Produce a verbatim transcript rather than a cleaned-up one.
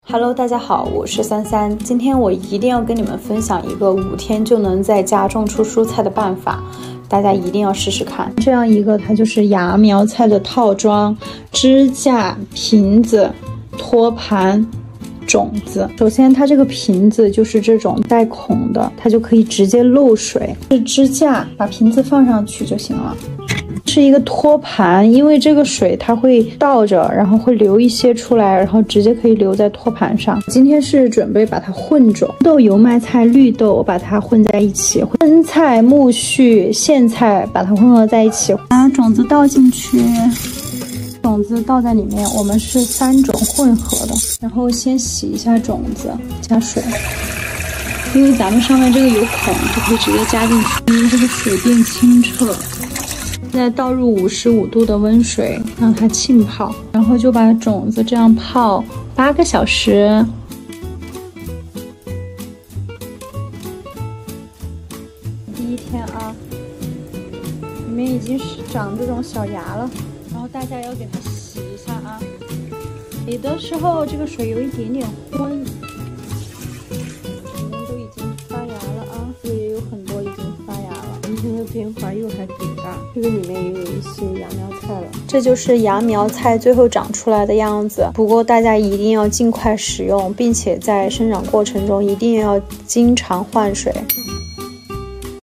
Hello， 大家好，我是三三。今天我一定要跟你们分享一个五天就能在家种出蔬菜的办法，大家一定要试试看。这样一个，它就是芽苗菜的套装，支架、瓶子、托盘、种子。首先，它这个瓶子就是这种带孔的，它就可以直接漏水。是支架，把瓶子放上去就行了。是一个托盘，因为这个水它会倒着，然后会流一些出来，然后直接可以留在托盘上。今天是准备把它混种，豆、油麦菜、绿豆把它混在一起，生菜、苜蓿、苋菜把它混合在一起，把种子倒进去，种子倒在里面，我们是三种混合的。然后先洗一下种子，加水，因为咱们上面这个有孔，就可以直接加进去，让这个水变清澈。再倒入五十五度的温水，让它浸泡，然后就把种子这样泡八个小时。第一天啊，里面已经是长这种小芽了，然后大家要给它洗一下啊。洗的时候这个水有一点点昏，里面都已经发芽了啊，这也有很多已经发芽了。 今天的变化又还挺大，这个里面也有一些芽苗菜了。 这就是芽苗菜最后长出来的样子。不过大家一定要尽快使用，并且在生长过程中一定要经常换水。